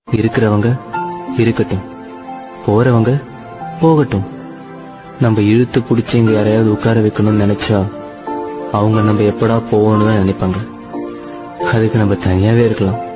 இருக்கிறவங்க இருக்கட்டும், போறவங்க போகட்டும். நம்ம இழுத்து பிடிச்சி இங்க யாரையாவது உட்கார வைக்கணும்னு நினைச்சா அவங்க நம்ம எப்படா போவோம்னு தான் நினைப்பாங்க. அதுக்கு நம்ம தனியாவே இருக்கலாம்.